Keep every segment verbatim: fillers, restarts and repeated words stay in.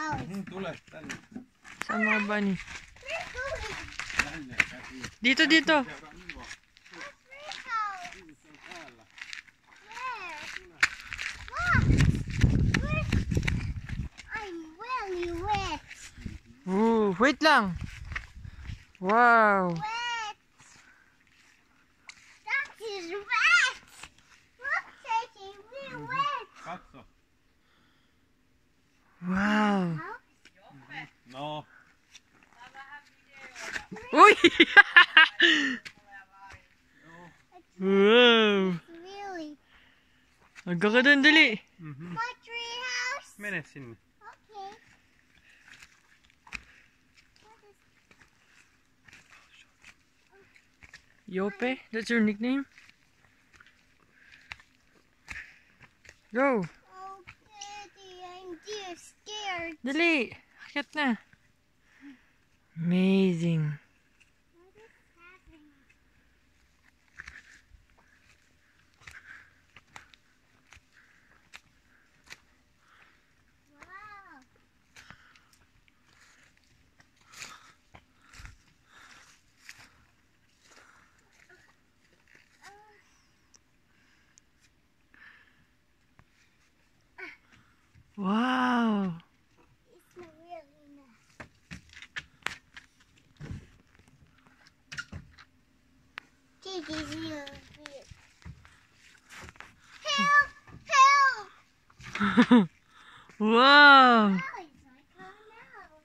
house. Tule tänne. Sama bunny. We're going. Tänne käsi. Dito, dito. That's my house. Where? What? Where? I'm really wet. Ooh, wait lang. Wow. Wet. That is wet. Look, taking me wet. Katso. Wow. No. Uy! Wow. Really? Agka ka dun, dali. My tree house. Mene sinne. Okay. Yope? That's your nickname? Go. Oh, Daddy, I'm dear scared. Dali. Akyat na. Amazing. What is happening? Wow. Wow. It's not really nice. This is really weird. Help! Help! Wow. How is my car now?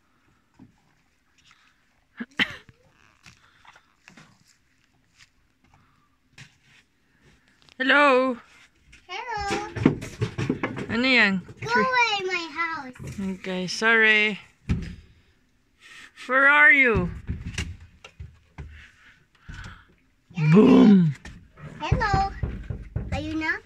Hello. Hello! Ano yan? Go away, my house. Okay, sorry. Where are you? Boom. Hello! Are you knock?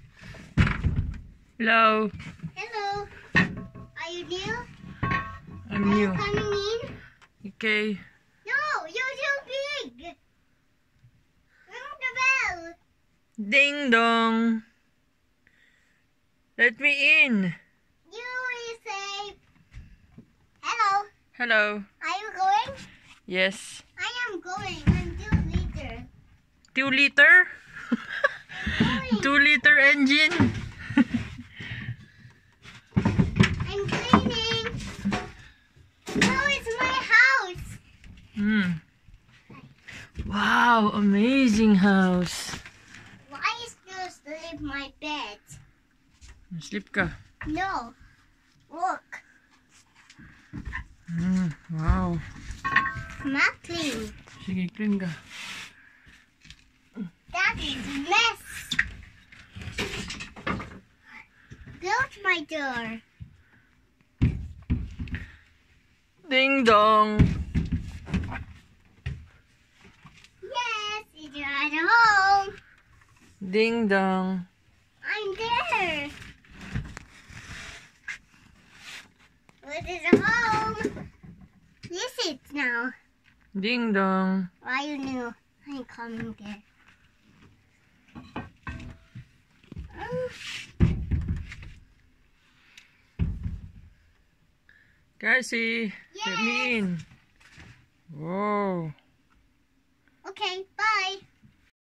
Hello. Hello! Are you new? I'm Are you new. coming in? Okay. No, you're too big. Ring the bell. Ding dong. Let me in. You will say, hello. Hello. Are you going? Yes. I am going. I'm two liter. Two liter? Going. Two liter engine? I'm cleaning. No, it's my house. Hmm. Wow, amazing house. Why is you sleep my bed? Sleep ka. No. Look. Hmm. Wow. Not clean. Sige, clean ka. That is mess. Build my door. Ding dong. Yes, it's at home. Ding dong. I'm there. This is home. This is now. Ding dong. Why you knew I'm coming there? Oh, Cassie, let me in. Whoa.